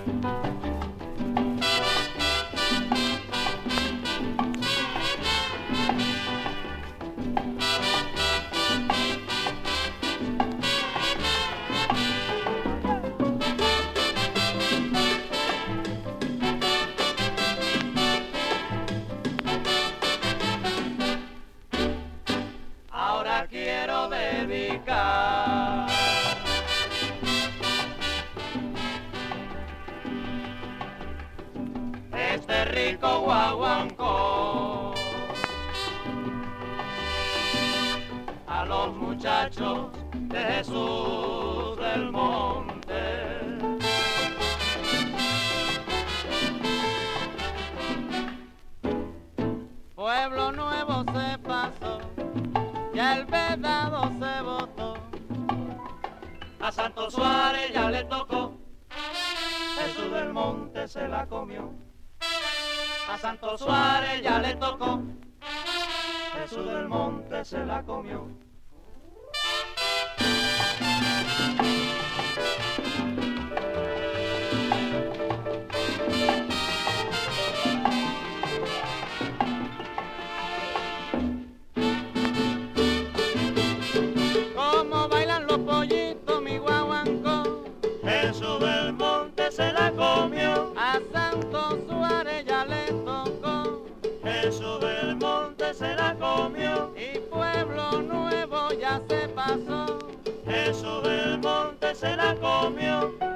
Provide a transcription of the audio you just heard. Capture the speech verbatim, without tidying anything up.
Ahora quiero dedicar este rico guaguancó a los muchachos de Jesús del Monte. Pueblo Nuevo se pasó, ya el vedado se votó, a Santo Suárez ya le tocó, Jesús del Monte se la comió. A Santo Suárez ya le tocó, Jesús del Monte se la comió. Como bailan los pollitos mi guaguancó, Jesús del Monte se la comió. A Santo Suárez ya le tocó, Jesús del Monte se la comió. Y Pueblo Nuevo ya se pasó, Jesús del Monte se la comió.